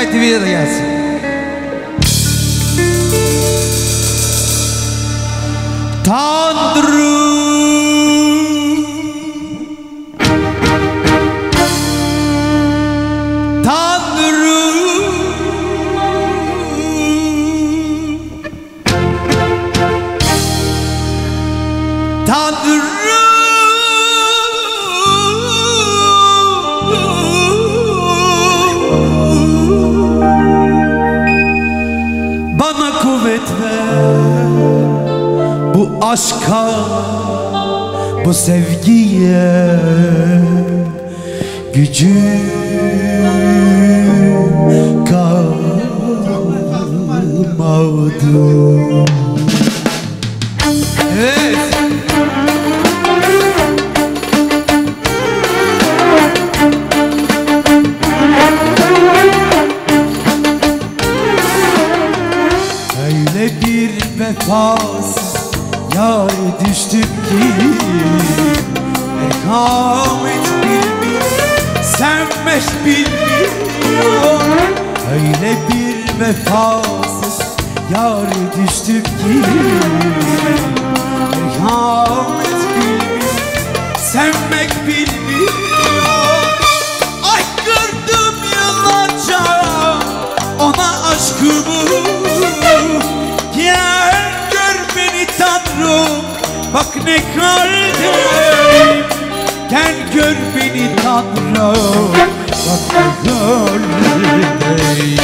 Tugay TV'ye de gelsin. Tanrı bana kuvvet ver, bu aşka, bu sevgiye gücüm kalmadı. Evet. Öyle bir vefasız yâre düştüm ki merhamet bilmiyor, sevmek bilmiyor. Öyle bir vefasız yâre düştüm ki merhamet bilmiyor, sevmek bilmiyor. Ay kırdım yıllarca ona aşkımı. Gel gör beni Tanrım, bak ne haldeyim. Gel gör beni Tanrım, bak ne haldeyim.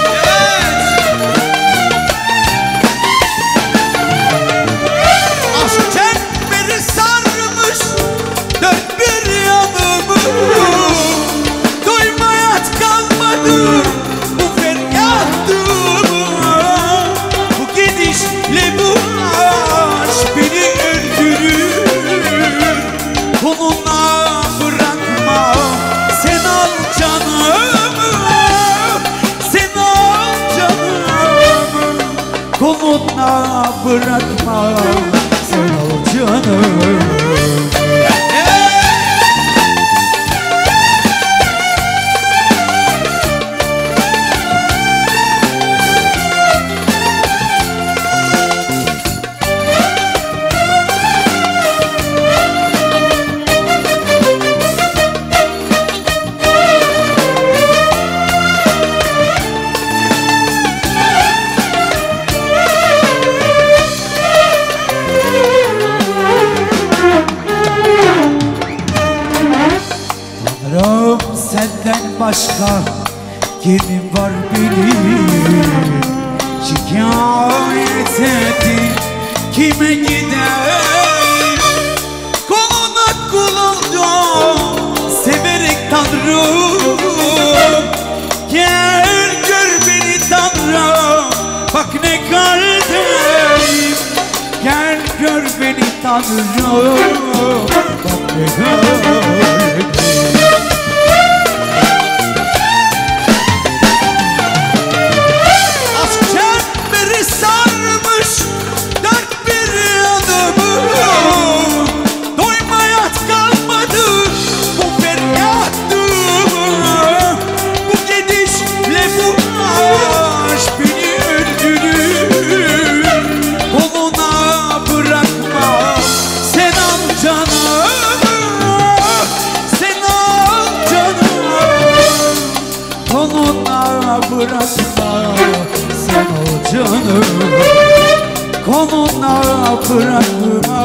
Aşk çemberi sarmış dört bir yanımı. Doymaya kalmadı bu feryatımı. Bu gidişle bu aşk beni öldürür. Koluna bırakma, sen al canımı, sen al canımı. Koluna bırakma, sen al canımı. Tanrım, senden başka kimim var benim? Şikayet edin kime gider? Koluna kul oldum severek Tanrım. Gel gör beni Tanrım, bak ne haldeyim. Gel gör beni Tanrım, bak ne haldeyim. Aşk çemberi sarmış dört bir yanımı. Doymaya kalmadı bu feryatımı. Bu gidişle bu aşk beni öldürür. Koluna bırakma, sen al canımı, sen al canımı. Koluna bırakma, sen al canımı. Koluna bırakma,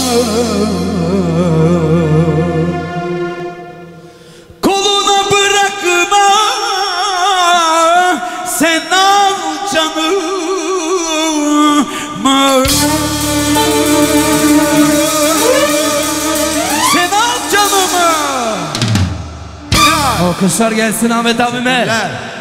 koluna bırakma, sen al canımı. Sen al canımı. Alkışlar gelsin Ahmet abime.